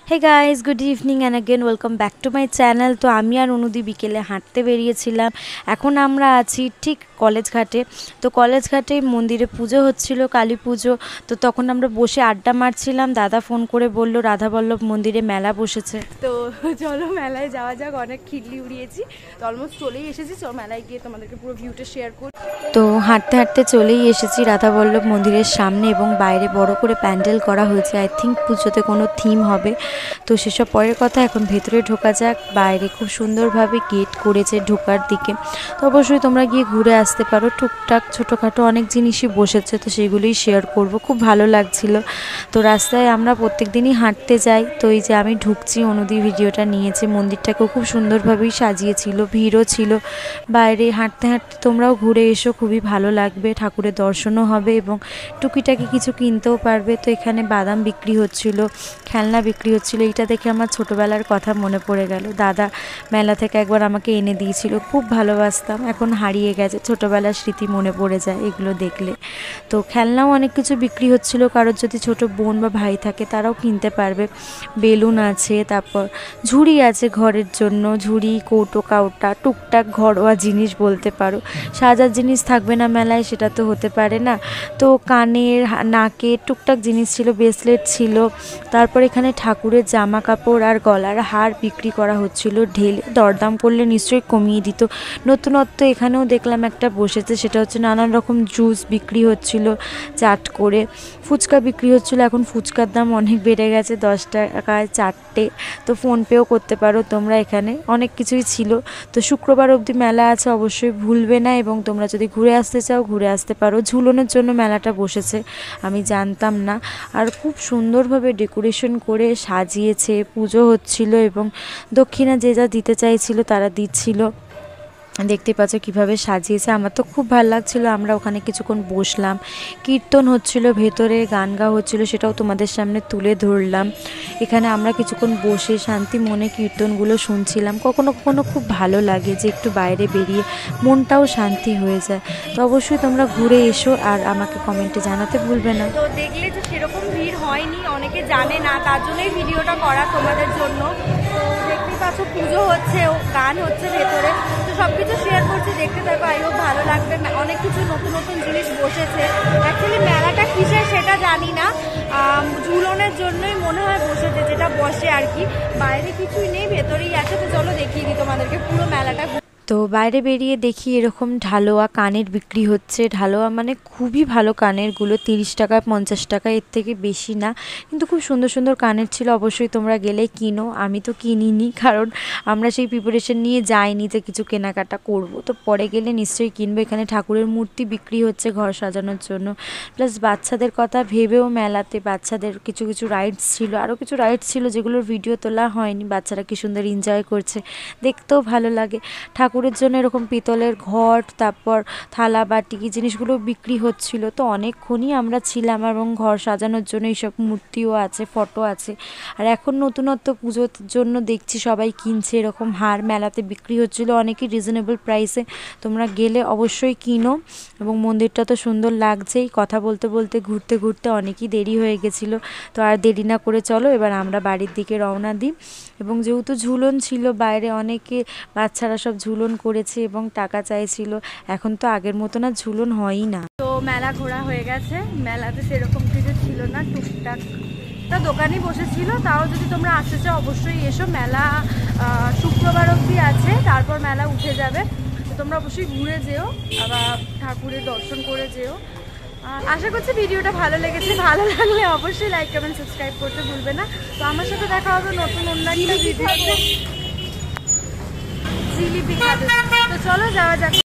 Hey guys good evening and again welcome back to my channel. तो आमी और अनुदी बिकेले हाँटते बेरिएछिलाम। एखन आमरा आछि ठीक कलेज घाटे। तो कलेज घाटे मंदिरे पुजो होच्छिलो, काली पुजो। तो तखन आमरा बसे आड्डा मारछिलाम। दादा फोन करे बोललो राधा बल्लभ मंदिरे मेला बसेছে। तो चलो मेलाय जाওয়া যাক। অনেক খিল্লি উড়িয়েছি, তো অলমোস্ট চলেই এসেছি। চলো মেলায় গিয়ে তোমাদেরকে পুরো ভিউটা শেয়ার করি। তো হাঁটতে হাঁটতে চলেই এসেছি রাধা বল্লভ মন্দিরের সামনে এবং বাইরে বড় করে প্যান্ডেল করা হয়েছে। আই থিঙ্ক পুজোতে কোনো থিম হবে। তো সেসব পরের কথা, এখন ভেতরে ঢোকা যাক। বাইরে খুব সুন্দরভাবে গেট করেছে ঢোকার দিকে। তো অবশ্যই তোমরা গিয়ে ঘুরে আসতে পারো। টুকটাক ছোটোখাটো অনেক জিনিসই বসেছে, তো সেগুলোই শেয়ার করব। খুব ভালো লাগছিল। তো রাস্তায় আমরা প্রত্যেক দিনই হাঁটতে যাই। তো এই যে আমি ঢুকছি, অনুদি ভিডিওটা নিয়েছে। মন্দিরটাকেও খুব সুন্দরভাবেই সাজিয়েছিল, ভিড়ও ছিল। বাইরে হাঁটতে হাঁটতে তোমরাও ঘুরে এসো, খুবই ভালো লাগবে। ঠাকুরের দর্শনও হবে এবং টুকিটাকি কিছু কিনতেও পারবে। তো এখানে বাদাম বিক্রি হচ্ছিল, খেলনা বিক্রি হচ্ছিল। এইটা দেখে আমার ছোটোবেলার কথা মনে পড়ে গেল। দাদা মেলা থেকে একবার আমাকে এনে দিয়েছিল, খুব ভালোবাসতাম। এখন হারিয়ে গেছে, ছোটোবেলার স্মৃতি মনে পড়ে যায় এগুলো দেখলে। তো খেলনাও অনেক কিছু বিক্রি হচ্ছিল। কারোর যদি ছোট বোন বা ভাই থাকে তারাও কিনতে পারবে। বেলুন আছে, তারপর ঝুড়ি আছে ঘরের জন্য, ঝুড়ি, কৌটো কাউটা, টুকটাক ঘরোয়া জিনিস বলতে পারো। সাজার জিনিস থাকবে না মেলায়, সেটা তো হতে পারে না। তো কানের, নাকের টুকটাক জিনিস ছিল, ব্রেসলেট ছিল। তারপর এখানে ঠাকুরের জামা কাপড় আর গলার হার বিক্রি করা হচ্ছিল ঢেলে। দরদাম করলে নিশ্চয়ই কমিয়ে দিত। নতুনত্ব এখানেও দেখলাম একটা বসেছে, সেটা হচ্ছে নানান রকম জুস বিক্রি হচ্ছিল চাট করে। ফুচকা বিক্রি হচ্ছিল। এখন ফুচকার দাম অনেক বেড়ে গেছে, 10 টাকায় 4টে। তো ফোনপেও করতে পারো তোমরা। এখানে অনেক কিছুই ছিল। তো শুক্রবার অবধি মেলা আছে, অবশ্যই ভুলবে না। এবং তোমরা যদি ঘুরে আসতে চাও ঘুরে আসতে পারো। ঝুলনের জন্য মেলাটা বসেছে, আমি জানতাম না। আর খুব সুন্দরভাবে ডেকোরেশন করে সাজিয়েছে। পুজো হচ্ছিল এবং দক্ষিণা যে যা দিতে চাইছিল তারা দিচ্ছিল। দেখতে পাচ্ছ কিভাবে সাজিয়েছে, আমার তো খুব ভালো লাগছিল। আমরা ওখানে কিছুক্ষণ বসলাম, কীর্তন হচ্ছিল ভেতরে, গান গাওয়া হচ্ছিল, সেটাও তোমাদের সামনে তুলে ধরলাম। এখানে আমরা কিছুক্ষণ বসে শান্তি মনে কীর্তনগুলো শুনছিলাম। কখনো কখনো খুব ভালো লাগে যে একটু বাইরে বেরিয়ে মনটাও শান্তি হয়ে যায়। তো অবশ্যই তোমরা ঘুরে এসো আর আমাকে কমেন্টে জানাতে ভুলবে না। তো দেখলে যে সেরকম ভিড় হয়নি, অনেকে জানে না, তার জন্যই ভিডিওটা করা তোমাদের জন্য। তো দেখতেই পাচ্ছ পুজো হচ্ছে, গান হচ্ছে ভেতরে। তো সব কিছু শেয়ার করছি, দেখতে থাকো। আই হোপ ভালো লাগবে। অনেক কিছু নতুন নতুন জিনিস বসেছে। অ্যাকচুয়ালি মেলাটা কিসের সেটা জানি না, ঝুলনের জন্যই মনে হয় বসেছে, যেটা বসে আর কি। বাইরে কিছুই নেই, ভেতরেই আছে। তো চলো দেখিয়ে দিই তোমাদেরকে পুরো মেলাটা। তো বাইরে বেরিয়ে দেখি এরকম ঢালোয়া কানের বিক্রি হচ্ছে। ঢালোয়া মানে খুবই ভালো কানেরগুলো, 30 টাকা 50 টাকা, এর থেকে বেশি না। কিন্তু খুব সুন্দর সুন্দর কানের ছিল। অবশ্যই তোমরা গেলে কিনো। আমি তো কিনিনি, কারণ আমরা সেই প্রিপারেশন নিয়ে যাইনি যে কিছু কেনাকাটা করব। তো পরে গেলে নিশ্চয়ই কিনবো। এখানে ঠাকুরের মূর্তি বিক্রি হচ্ছে ঘর সাজানোর জন্য। প্লাস বাচ্চাদের কথা ভেবেও মেলাতে বাচ্চাদের কিছু কিছু রাইডস ছিল, আরও কিছু রাইডস ছিল যেগুলোর ভিডিও তোলা হয়নি। বাচ্চারা কি সুন্দর এনজয় করছে, দেখতেও ভালো লাগে। ঠাকুরের জন্য এরকম পিতলের ঘট, তারপর থালা বাটি জিনিসগুলো বিক্রি হচ্ছিল। তো অনেকক্ষণই আমরা ছিলাম এবং ঘর সাজানোর জন্য এইসব মূর্তিও আছে, ফটো আছে। আর এখন নতুনত্ব পুজোর জন্য দেখছি সবাই কিনছে এরকম হার। মেলাতে বিক্রি হচ্ছিল অনেকই রিজনেবল প্রাইসে। তোমরা গেলে অবশ্যই কিনো। এবং মন্দিরটা তো সুন্দর লাগছেই। কথা বলতে বলতে ঘুরতে ঘুরতে অনেকই দেরি হয়ে গেছিলো। তো আর দেরি না করে চলো এবার আমরা বাড়ির দিকে রওনা দিই। এবং যেহেতু ঝুলন ছিল বাইরে, অনেকে বাচ্চারা সব ঝুলন করেছে এবং টাকা চাইছিল। এখন তো আগের মতো না, ঝুলন হয়ই না। তো মেলা ঘোরা হয়ে গেছে। মেলাতে সেরকম কিছু ছিল না, টুকটাক তা দোকানই বসেছিল। তাও যদি তোমরা আসতে চাও অবশ্যই এসো। মেলা শুক্রবার অবধি আছে, তারপর মেলা উঠে যাবে। তো তোমরা অবশ্যই ঘুরে যেও, আবার ঠাকুরের দর্শন করে যেও। আশা করছি ভিডিওটা ভালো লেগেছে। ভালো লাগলে অবশ্যই লাইক কমেন্ট সাবস্ক্রাইব করতে ভুলবে না। তো আমার সাথে দেখা হবে নতুন অন্যান্য ভিডিও। জিলিপি খাবে। তো চলো যাওয়া যাক।